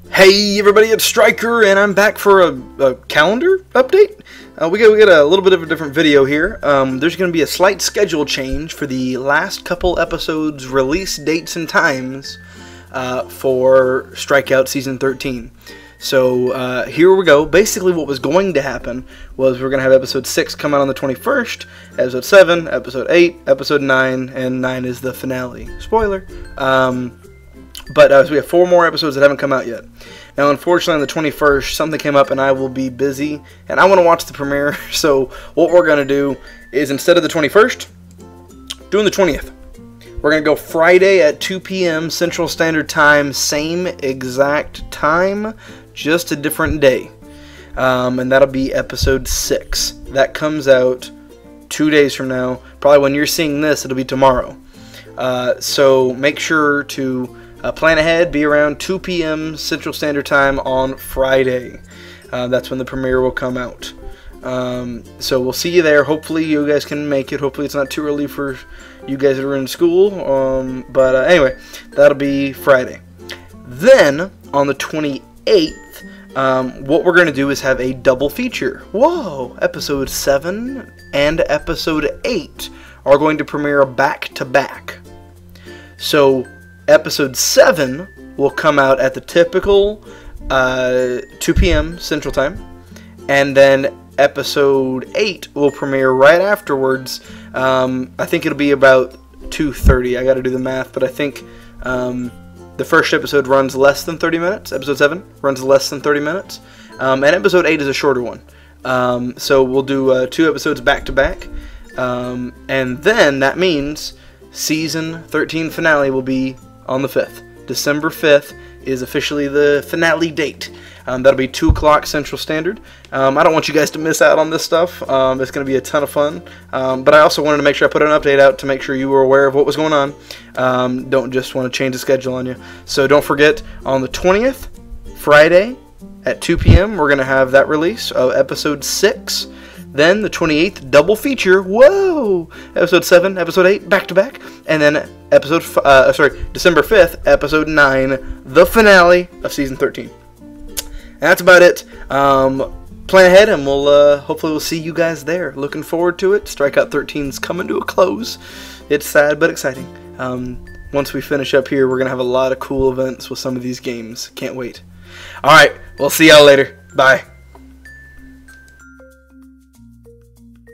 Hey everybody, it's Striker, and I'm back for a calendar update. We got a little bit of a different video here. There's going to be a slight schedule change for the last couple episodes' release dates and times for Strikeout Season 13. So here we go. Basically what was going to happen was we're going to have Episode 6 come out on the 21st, Episode 7, Episode 8, Episode 9, and 9 is the finale. Spoiler. But we have 4 more episodes that haven't come out yet. Now, unfortunately, on the 21st, something came up and I will be busy. And I want to watch the premiere. So what we're going to do is, instead of the 21st, doing the 20th. We're going to go Friday at 2 p.m. Central Standard Time. Same exact time, just a different day. And that'll be Episode 6. That comes out 2 days from now. Probably when you're seeing this, it'll be tomorrow. So make sure to plan ahead, be around 2 p.m. Central Standard Time on Friday. That's when the premiere will come out. So we'll see you there. Hopefully you guys can make it. Hopefully it's not too early for you guys that are in school. But anyway, that'll be Friday. Then, on the 28th, what we're going to do is have a double feature. Whoa! Episode 7 and Episode 8 are going to premiere back-to-back. So Episode 7 will come out at the typical 2 p.m. Central Time, and then Episode 8 will premiere right afterwards. I think it'll be about 2:30. I got to do the math, but I think the first episode runs less than 30 minutes. Episode 7 runs less than 30 minutes, and Episode 8 is a shorter one. So we'll do 2 episodes back-to-back, and then that means Season 13 finale will be on the 5th. December 5th is officially the finale date. That'll be 2 o'clock Central Standard. I don't want you guys to miss out on this stuff. It's going to be a ton of fun. But I also wanted to make sure I put an update out to make sure you were aware of what was going on. Don't just want to change the schedule on you. So don't forget, on the 20th, Friday, at 2 p.m., we're going to have that release of Episode 6. Then the 28th, double feature. Whoa! Episode 7, Episode 8, back-to-back. And then December 5th, Episode 9, the finale of Season 13. And that's about it. Plan ahead, and hopefully we'll see you guys there. Looking forward to it. Strikeout 13's coming to a close. It's sad, but exciting. Once we finish up here, we're going to have a lot of cool events with some of these games. Can't wait. Alright, we'll see y'all later. Bye.